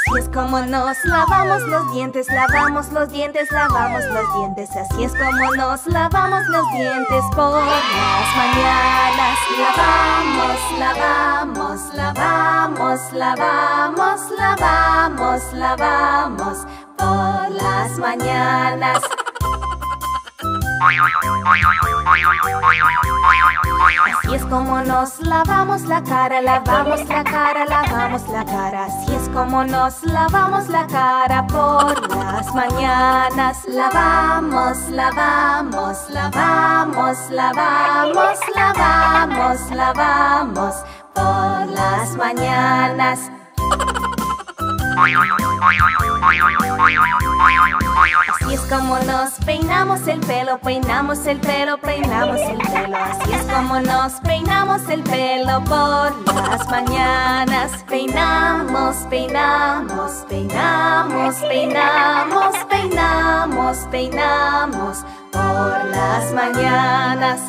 Así es como nos lavamos los dientes, lavamos los dientes, lavamos los dientes. Así es como nos lavamos los dientes por las mañanas. Lavamos, lavamos, lavamos, lavamos, lavamos, lavamos por las mañanas. Así es como nos lavamos la cara, lavamos la cara, lavamos la cara. Así es como nos lavamos la cara por las mañanas. Lavamos, lavamos, lavamos, lavamos, lavamos, lavamos por las mañanas. Así es como nos peinamos el pelo, peinamos el pelo, peinamos el pelo. Así es como nos peinamos el pelo por las mañanas. Peinamos, peinamos, peinamos, peinamos, peinamos, peinamos por las mañanas.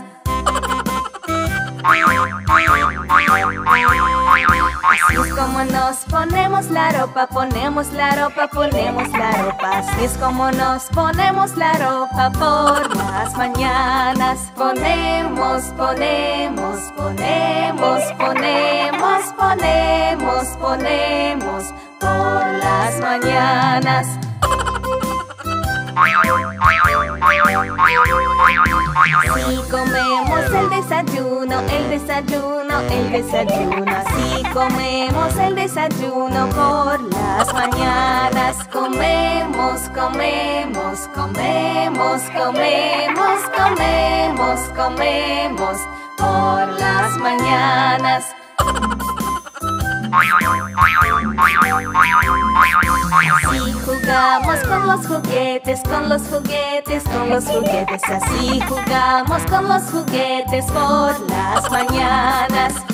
Así es como nos ponemos la ropa, ponemos la ropa, ponemos la ropa. Así es como nos ponemos la ropa por las mañanas. Ponemos, ponemos, ponemos, ponemos, ponemos, ponemos por las mañanas. Así comemos el desayuno, el desayuno, el desayuno. Así comemos el desayuno por las mañanas. Comemos, comemos, comemos, comemos, comemos, comemos por las mañanas. Así jugamos con los juguetes, con los juguetes, con los juguetes. Así jugamos con los juguetes por las mañanas.